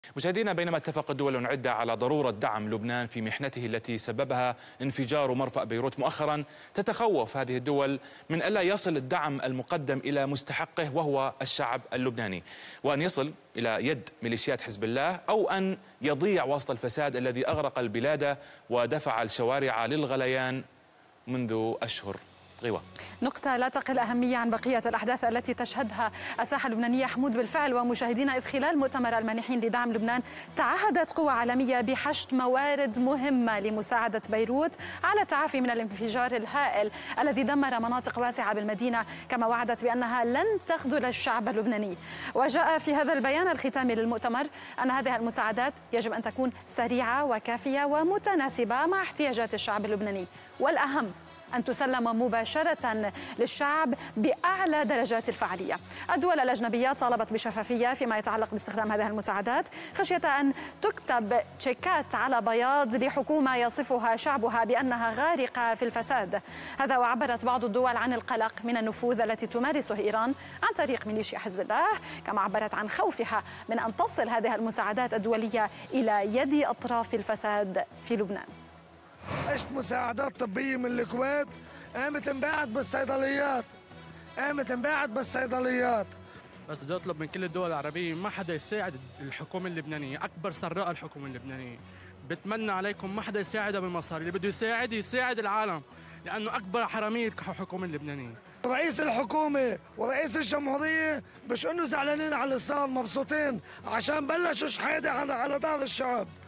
مشاهدينا، بينما اتفق الدول العدة على ضرورة دعم لبنان في محنته التي سببها انفجار مرفأ بيروت مؤخرا، تتخوف هذه الدول من ألا يصل الدعم المقدم إلى مستحقه وهو الشعب اللبناني، وأن يصل إلى يد ميليشيات حزب الله، أو أن يضيع وسط الفساد الذي أغرق البلاد ودفع الشوارع للغليان منذ أشهر. غيوة. نقطة لا تقل أهمية عن بقية الأحداث التي تشهدها الساحة اللبنانية حمود. بالفعل ومشاهدينا، إذ خلال مؤتمر المانحين لدعم لبنان تعهدت قوى عالمية بحشد موارد مهمة لمساعدة بيروت على التعافي من الانفجار الهائل الذي دمر مناطق واسعة بالمدينة، كما وعدت بأنها لن تخذل الشعب اللبناني. وجاء في هذا البيان الختامي للمؤتمر أن هذه المساعدات يجب أن تكون سريعة وكافية ومتناسبة مع احتياجات الشعب اللبناني، والأهم أن تسلم مباشرة للشعب بأعلى درجات الفعالية. الدول الأجنبية طالبت بشفافية فيما يتعلق باستخدام هذه المساعدات، خشية أن تكتب تشيكات على بياض لحكومة يصفها شعبها بأنها غارقة في الفساد. هذا وعبرت بعض الدول عن القلق من النفوذ التي تمارسه إيران عن طريق ميليشيا حزب الله، كما عبرت عن خوفها من أن تصل هذه المساعدات الدولية إلى يد أطراف الفساد في لبنان. عشت مساعدات طبية من الكويت، قامت انباعت بالصيدليات. بس بدي اطلب من كل الدول العربية ما حدا يساعد الحكومة اللبنانية، أكبر سراء الحكومة اللبنانية. بتمنى عليكم ما حدا يساعدها بالمصاري، اللي بده يساعد العالم، لأنه أكبر حرامية الحكومة اللبنانية. رئيس الحكومة ورئيس الجمهورية مش إنه زعلانين على اللسان، مبسوطين عشان بلشوا شحادة على دار الشعب.